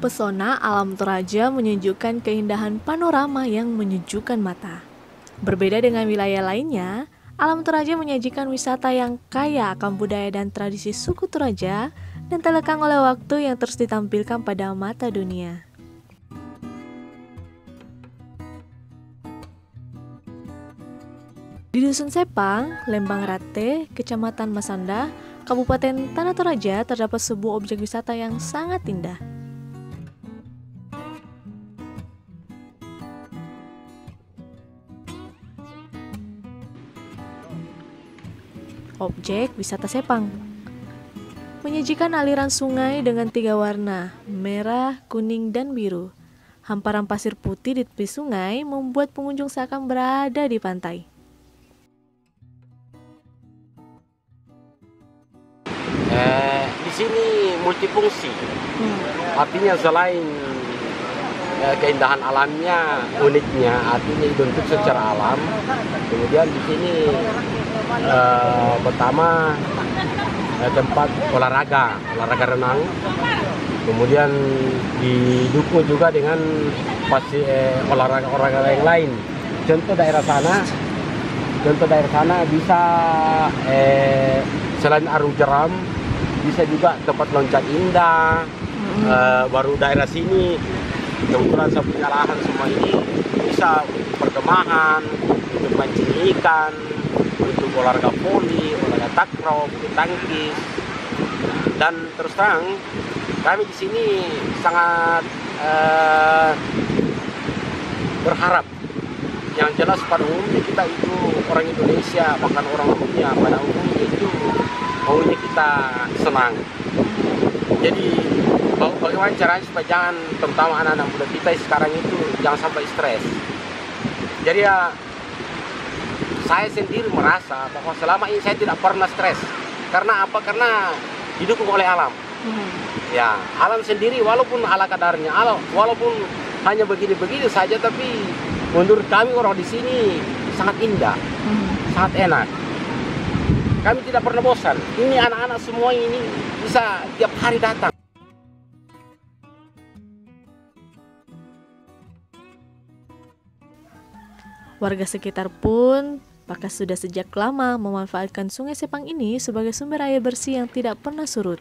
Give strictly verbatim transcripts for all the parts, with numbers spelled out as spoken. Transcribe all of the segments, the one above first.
Pesona alam Toraja menunjukkan keindahan panorama yang menyejukkan mata. Berbeda dengan wilayah lainnya, alam Toraja menyajikan wisata yang kaya akan budaya dan tradisi suku Toraja dan tak lekang oleh waktu yang terus ditampilkan pada mata dunia. Di Dusun Sepang, Lembang Rate, Kecamatan Masanda, Kabupaten Tanah Toraja terdapat sebuah objek wisata yang sangat indah. Objek wisata Sepang menyajikan aliran sungai dengan tiga warna, merah, kuning, dan biru. Hamparan pasir putih di tepi sungai membuat pengunjung seakan berada di pantai. Eh, di sini multifungsi, hmm. artinya selain eh, keindahan alamnya, uniknya, artinya dibentuk secara alam. Kemudian di sini eh, pertama eh, tempat olahraga, olahraga renang. Kemudian didukung juga dengan pasti eh, olahraga-olahraga yang lain. Contoh daerah sana, contoh daerah sana bisa eh, selain arung jeram, bisa juga tempat loncat indah. Mm-hmm. uh, baru daerah sini kebetulan saya punya lahan semua ini bisa perkemahan, untuk mancing ikan, untuk olahraga voli, olahraga takraw, bulu tangkis. Dan terus terang kami di sini sangat uh, berharap yang jelas pada umumnya kita itu orang Indonesia, bahkan orang umumnya pada umumnya itu maunya kita senang. Jadi bagaimana caranya supaya jangan, terutama anak-anak muda kita sekarang itu jangan sampai stres. Jadi ya saya sendiri merasa bahwa selama ini saya tidak pernah stres. Karena apa? Karena didukung oleh alam. Hmm. Ya, alam sendiri walaupun ala kadarnya, walaupun hanya begini-begini saja, tapi menurut kami orang di sini sangat indah, hmm. sangat enak. Kami tidak pernah bosan. Ini anak-anak semua ini bisa tiap hari datang. Warga sekitar pun bahkan sudah sejak lama memanfaatkan Sungai Sepang ini sebagai sumber air bersih yang tidak pernah surut.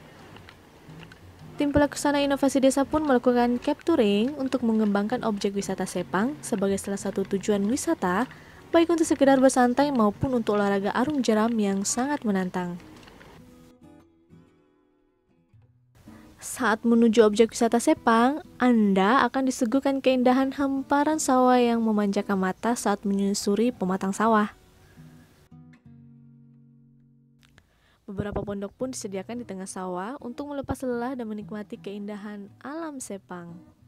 Tim Pelaksana Inovasi Desa pun melakukan capturing untuk mengembangkan objek wisata Sepang sebagai salah satu tujuan wisata, baik untuk sekedar bersantai maupun untuk olahraga arung jeram yang sangat menantang. Saat menuju objek wisata Sepang, Anda akan disuguhkan keindahan hamparan sawah yang memanjakan mata saat menyusuri pematang sawah. Beberapa pondok pun disediakan di tengah sawah untuk melepas lelah dan menikmati keindahan alam Sepang.